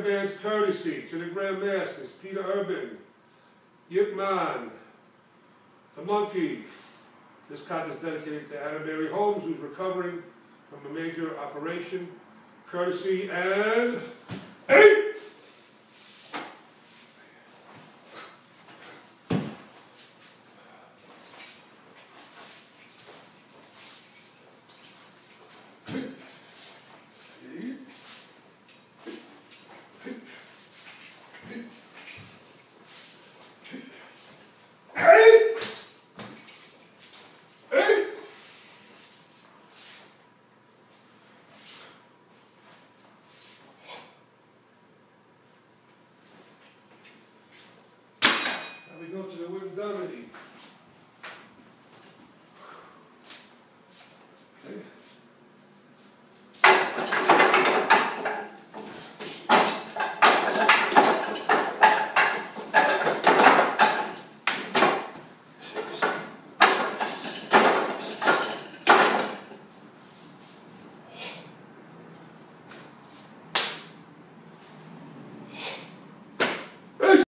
Man's Courtesy to the Grandmasters, Peter Urban, Yip Man, the Monkey. This kata is dedicated to Adam Mary Holmes, who's recovering from a major operation. Courtesy and 8! We go to the wooden dummy.